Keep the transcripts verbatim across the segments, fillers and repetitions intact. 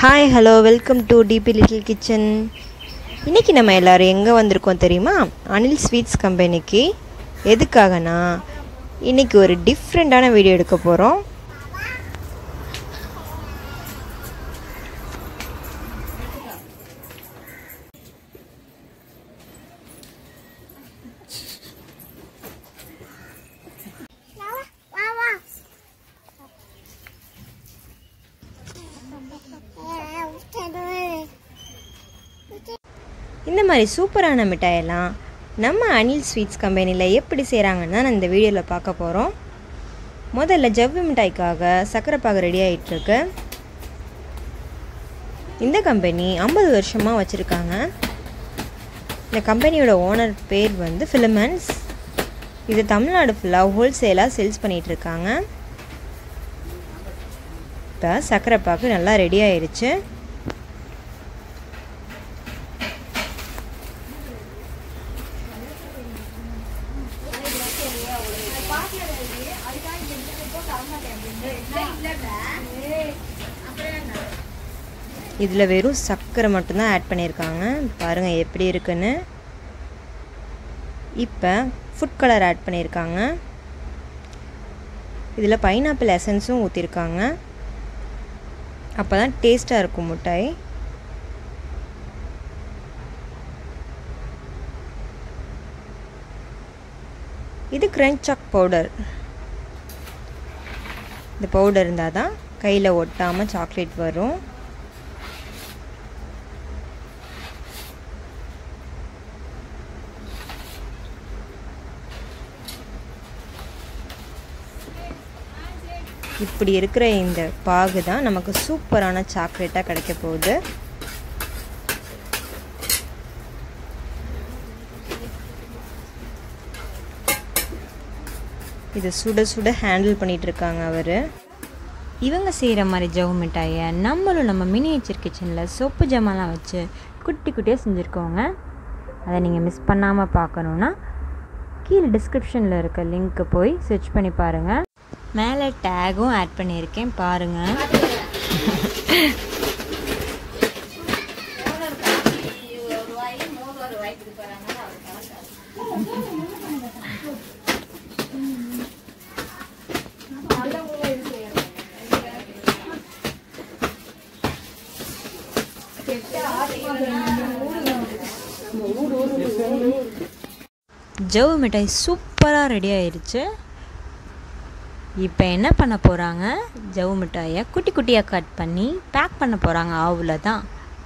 Hi hello welcome to DB little kitchen. இன்றைக்கி நம்ம எல்லோரும் எங்கே வந்திருக்கோம் தெரியுமா? அனில் ஸ்வீட்ஸ் கம்பெனிக்கு. எதுக்காகனா இன்றைக்கி ஒரு டிஃப்ரெண்ட்டான வீடியோ எடுக்க போகிறோம். இந்த மாதிரி சூப்பரான மிட்டாயெல்லாம் நம்ம அனில் ஸ்வீட்ஸ் கம்பெனியில் எப்படி செய்கிறாங்கன்னு தான் இந்த வீடியோவில் பார்க்க போகிறோம். முதல்ல ஜவ்வு மிட்டாய்க்காக சக்கரை பாகு ரெடி ஆகிட்டுருக்கு. இந்த கம்பெனி ஐம்பது வருஷமாக வச்சுருக்காங்க. இந்த கம்பெனியோட ஓனர் பேர் வந்து ஃபிலோமின்ஸ். இது தமிழ்நாடு ஃபுல்லாக ஹோல்சேலாக சேல்ஸ் பண்ணிகிட்ருக்காங்க. இப்போ சக்கரை பாகு நல்லா ரெடி ஆயிடுச்சு. இதில் வெறும் சர்க்கரை மட்டும்தான் ஆட் பண்ணியிருக்காங்க. பாருங்கள் எப்படி இருக்குன்னு. இப்போ ஃபுட் கலர் ஆட் பண்ணியிருக்காங்க. இதில் பைனாப்பிள் எசன்ஸும் ஊற்றிருக்காங்க. அப்போ தான் டேஸ்ட்டாக இருக்கும் மிட்டாய். இது கிரன்ச் சாக் பவுடர். இந்த பவுடர் இருந்தால் தான் கையில் ஒட்டாமல் சாக்லேட் வரும். இப்படி இருக்கிற இந்த பாகு தான் நமக்கு சூப்பரான சாக்லேட்டாக கிடைக்க போகுது. இதை சுட சுட ஹேண்டில் பண்ணிகிட்ருக்காங்க அவர். இவங்க செய்கிற மாதிரி ஜவு மிட்டாயை நம்மளும் நம்ம மினியேச்சர் கிச்சனில் சொப்பு ஜாமான்லாம் வச்சு குட்டி குட்டியாக செஞ்சுருக்கோங்க. அதை நீங்கள் மிஸ் பண்ணாமல் பார்க்கணுன்னா கீழே டிஸ்கிரிப்ஷனில் இருக்க லிங்க்கை போய் சர்ச் பண்ணி பாருங்கள். மேலே டேகும் ஆட் பண்ணியிருக்கேன் பாருங்கள். ஜவு மிட்டாய் சூப்பராக ரெடி ஆயிடுச்சு. இப்போ என்ன பண்ண போகிறாங்க, ஜவு மிட்டாயை குட்டி குட்டியாக கட் பண்ணி பேக் பண்ண போகிறாங்க. அவ்வளோதான்.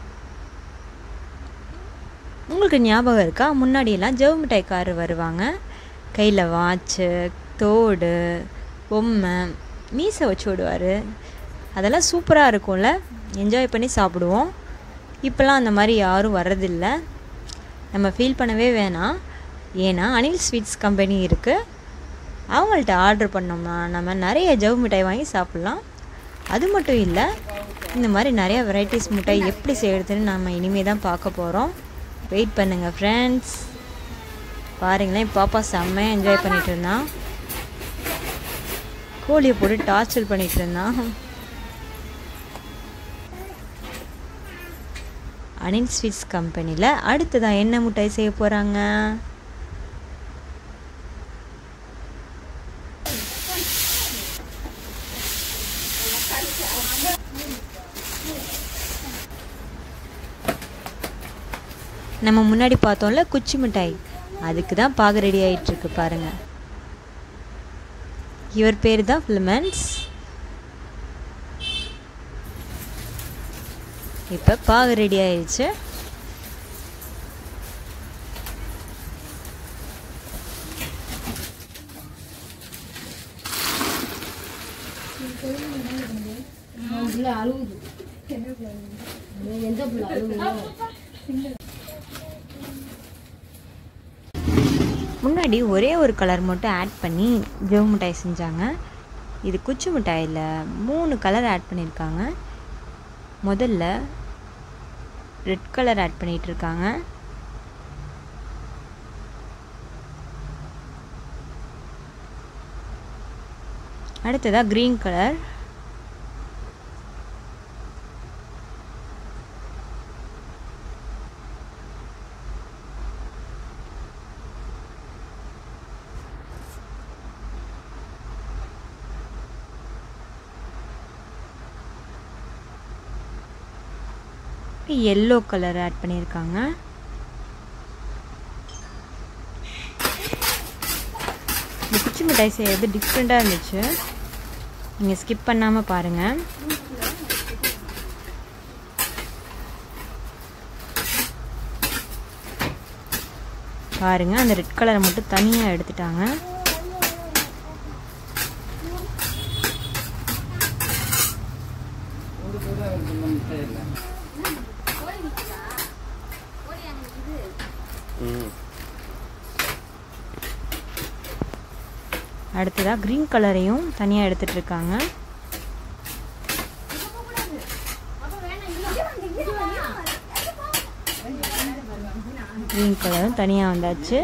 உங்களுக்கு ஞாபகம் இருக்கா, முன்னாடியெல்லாம் ஜவு மிட்டாய்க்காரர் வருவாங்க. கையில் வாட்சு, தோடு, பொம்மை, மீசை வச்சு விடுவார். அதெல்லாம் சூப்பராக இருக்கும்ல, என்ஜாய் பண்ணி சாப்பிடுவோம். இப்போலாம் அந்த மாதிரி யாரும் வர்றதில்லை. நம்ம ஃபீல் பண்ணவே வேணாம். ஏன்னா அனில் ஸ்வீட்ஸ் கம்பெனி இருக்குது. அவங்கள்ட்ட ஆர்டர் பண்ணோம்னா நம்ம நிறைய ஜவு மிட்டாய் வாங்கி சாப்பிட்லாம். அது மட்டும் இல்லை, இந்த மாதிரி நிறையா வெரைட்டிஸ் மிட்டாய் எப்படி செய்கிறதுன்னு நம்ம இனிமேல் தான் பார்க்க போகிறோம். வெயிட் பண்ணுங்கள் ஃப்ரெண்ட்ஸ். பாருங்களேன், பாப்பா செம்மையாக என்ஜாய் பண்ணிகிட்டு இருந்தான். கோழியை போட்டு டார்ச்சர் பண்ணிகிட்டு இருந்தான். அனில் ஸ்வீட்ஸ் கம்பெனியில் அடுத்ததான் என்ன மிட்டாய் செய்ய போகிறாங்க? நம்ம முன்னாடி பார்த்தோம்ல குச்சி மிட்டாய், அதுக்கு தான் பாகு ரெடி ஆகிட்டுருக்கு பாருங்கள். இவர் பேர் தான் ஃபிலோமின்ஸ். இப்போ பாகு ரெடி ஆயிடுச்சு. முன்னாடி ஒரே ஒரு கலர் மட்டும் ஆட் பண்ணி ஜவு மிட்டாய் செஞ்சாங்க. இது குச்சி மிட்டாயில் மூணு கலர் ஆட் பண்ணியிருக்காங்க. முதல்ல ரெட் கலர் ஆட் பண்ணிகிட்டு இருக்காங்க. அடுத்ததாக green colour, yellow colour add பண்ணியிருக்காங்க. இந்த குச்சி மிட்டாய் செய்கிறது டிஃப்ரெண்ட்டாக இருந்துச்சு. நீங்கள் ஸ்கிப் பண்ணாமல் பாருங்கள். பாருங்கள், அந்த ரெட் கலரை மட்டும் தனியாக எடுத்துட்டாங்க. அடுத்ததாக க்ரீன் கலரையும் தனியாக எடுத்துகிட்டு இருக்காங்க. க்ரீன் கலரும் தனியாக வந்தாச்சு.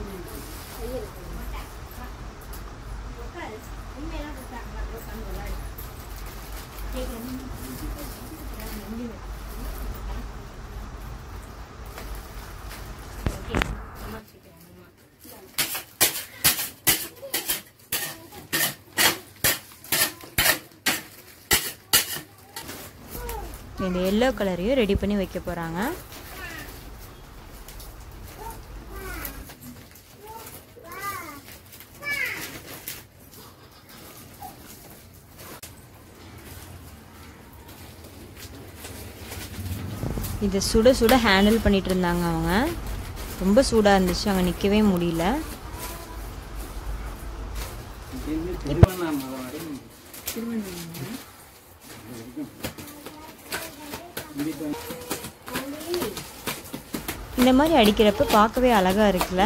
இந்த எல்லோ கலரையும் ரெடி பண்ணி வைக்க போகிறாங்க. இதை சுட சுட ஹேண்டில் பண்ணிட்டு இருந்தாங்க அவங்க. ரொம்ப சூடாக இருந்துச்சு, அங்கே நிற்கவே முடியல. இந்த மாதிரி அடிக்கிறப்ப பார்க்கவே அழகாக இருக்குல்ல.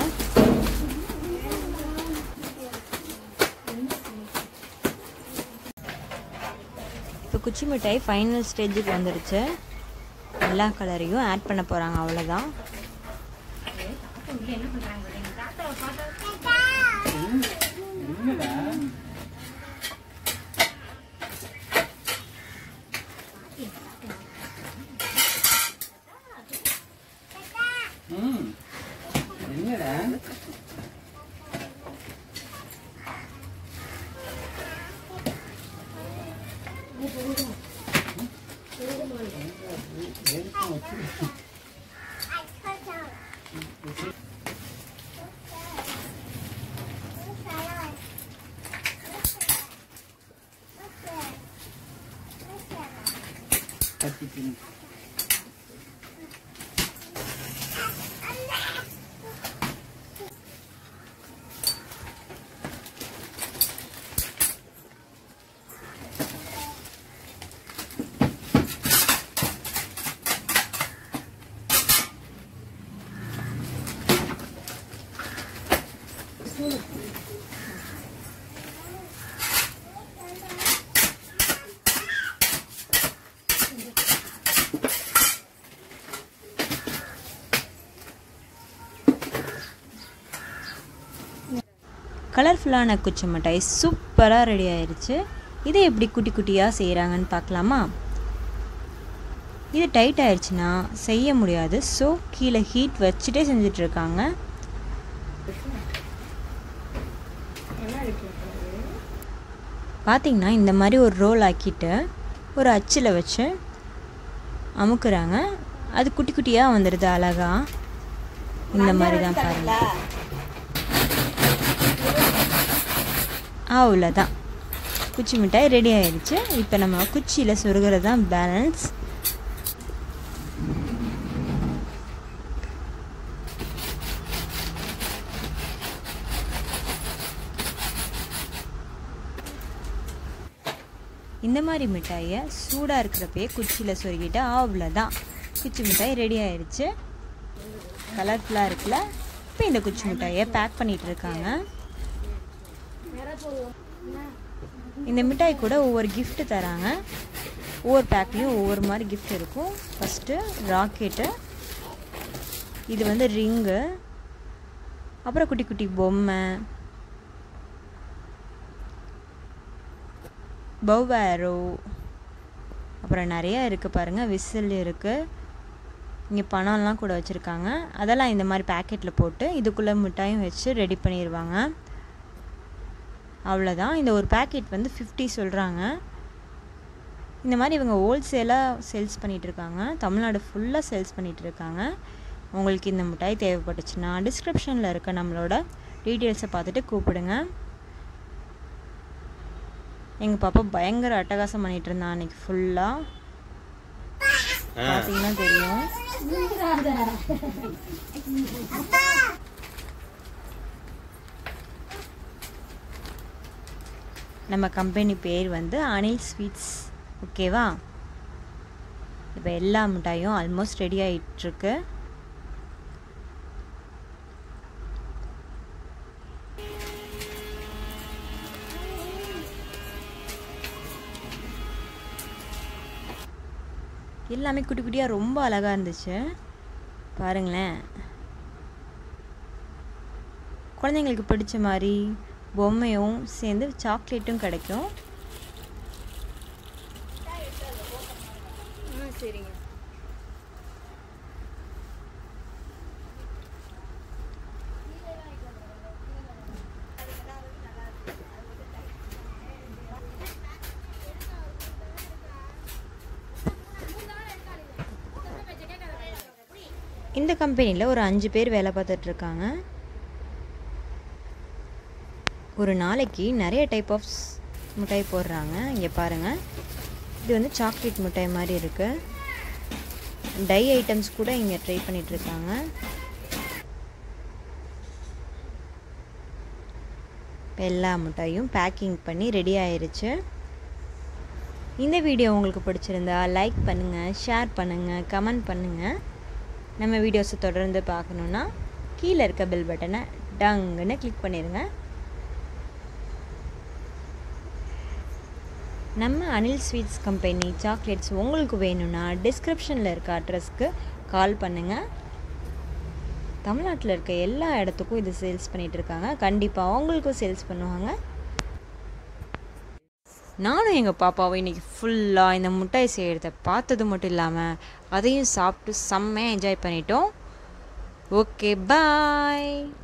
இப்போ குச்சி மிட்டாய் ஃபைனல் ஸ்டேஜுக்கு வந்துடுச்சு. எல்லா கலரையும் ஆட் பண்ண போகிறாங்க, அவ்வளோதான். கலர்ஃபுல்லான குச்சி மிட்டாய் சூப்பராக ரெடி ஆயிடுச்சு. இதை எப்படி குட்டி குட்டியாக செய்கிறாங்கன்னு பார்க்கலாமா? இது டைட் ஆயிடுச்சுன்னா செய்ய முடியாது. ஸோ கீழே ஹீட் வச்சுட்டே செஞ்சிட்ருக்காங்க. பார்த்திங்கன்னா இந்த மாதிரி ஒரு ரோல் ஆக்கிட்டு ஒரு அச்சில் வச்சு அமுக்குறாங்க. அது குட்டி குட்டியாக வந்துடுது அழகாக. இந்த மாதிரி தான் பாருங்கள். அவ்வளோதான், குச்சி மிட்டாய் ரெடி ஆயிடுச்சு. இப்போ நம்ம குச்சியில் சொருகிறது தான் பேலன்ஸ். இந்த மாதிரி மிட்டாயை சூடாக இருக்கிறப்பே குச்சியில் சொருகிட்டு அவ்வளோதான், குச்சி மிட்டாய் ரெடி ஆயிடுச்சு. கலர்ஃபுல்லாக இருக்குல்ல. இப்போ இந்த குச்சி மிட்டாயை பேக் பண்ணிகிட்டு இருக்காங்க. இந்த மிட்டாய் கூட ஒவ்வொரு கிஃப்ட் தராங்க. ஒவ்வொரு பேக்லேயும் ஒவ்வொரு மாதிரி கிஃப்ட் இருக்கும். ஃபஸ்ட்டு ராக்கெட்டு, இது வந்து ரிங்கு, அப்புறம் குட்டி குட்டி பொம்மை, பவ்வேரோ, அப்புறம் நிறையா இருக்குது பாருங்கள். விசில் இருக்குது. இங்கே பணம்லாம் கூட வச்சுருக்காங்க. அதெல்லாம் இந்த மாதிரி பேக்கெட்டில் போட்டு இதுக்குள்ளே மிட்டாயும் வச்சு ரெடி பண்ணிடுவாங்க. அவ்வளோதான். இந்த ஒரு பேக்கெட் வந்து ஃபிஃப்டி சொல்கிறாங்க. இந்த மாதிரி இவங்க ஹோல்சேலாக சேல்ஸ் பண்ணிகிட்ருக்காங்க. தமிழ்நாடு ஃபுல்லாக சேல்ஸ் பண்ணிகிட்ருக்காங்க. உங்களுக்கு இந்த மிட்டாய் தேவைப்பட்டுச்சுன்னா டிஸ்கிரிப்ஷனில் இருக்க நம்மளோட டீட்டெயில்ஸை பார்த்துட்டு கூப்பிடுங்க. எங்கள் பாப்பா பயங்கர அட்டகாசம் பண்ணிகிட்டு இருந்தான் அன்றைக்கி ஃபுல்லாக. பார்த்தீங்கன்னா தெரியும். நம்ம கம்பெனி பேர் வந்து அனில் ஸ்வீட்ஸ். ஓகேவா? இப்போ எல்லா மிட்டாயும் ஆல்மோஸ்ட் ரெடி ஆகிட்டுருக்கு. எல்லாமே குட்டி குட்டியாக ரொம்ப அழகாக இருந்துச்சு. பாருங்களேன், குழந்தைங்களுக்கு பிடிச்ச மாதிரி பொம்மையும் சேர்ந்து சாக்லேட்டும் கிடைக்கும். சரிங்க. இந்த கம்பெனியில் ஒரு அஞ்சு பேர் வேலை பார்த்துட்ருக்காங்க. ஒரு நாளைக்கு நிறைய டைப் ஆஃப் மிட்டாய் போடுறாங்க. இங்கே பாருங்கள், இது வந்து சாக்லேட் மிட்டாய் மாதிரி இருக்குது. டை ஐட்டம்ஸ் கூட இங்கே ட்ரை பண்ணிகிட்ருக்காங்க. எல்லா மிட்டாயும் பேக்கிங் பண்ணி ரெடி ஆயிடுச்சு. இந்த வீடியோ உங்களுக்கு பிடிச்சிருந்தா லைக் பண்ணுங்கள், ஷேர் பண்ணுங்கள், கமெண்ட் பண்ணுங்கள். நம்ம வீடியோஸை தொடர்ந்து பார்க்கணுன்னா கீழே இருக்க பெல் பட்டனை டங்குன்னு கிளிக் பண்ணிடுங்க. நம்ம அனில் ஸ்வீட்ஸ் கம்பெனி சாக்லேட்ஸ் உங்களுக்கு வேணும்னா டிஸ்கிரிப்ஷனில் இருக்க அட்ரஸ்க்கு கால் பண்ணுங்கள். தமிழ்நாட்டில் இருக்க எல்லா இடத்துக்கும் இது சேல்ஸ் பண்ணிகிட்ருக்காங்க. கண்டிப்பாக அவங்களுக்கும் சேல்ஸ் பண்ணுவாங்க. நானும் எங்கள் பாப்பாவும் இன்றைக்கி ஃபுல்லாக இந்த மிட்டாய் செய்கிறத பார்த்தது மட்டும் இல்லாமல் அதையும் சாப்பிட்டு செம்மையாக என்ஜாய் பண்ணிட்டோம். ஓகே, பாய்.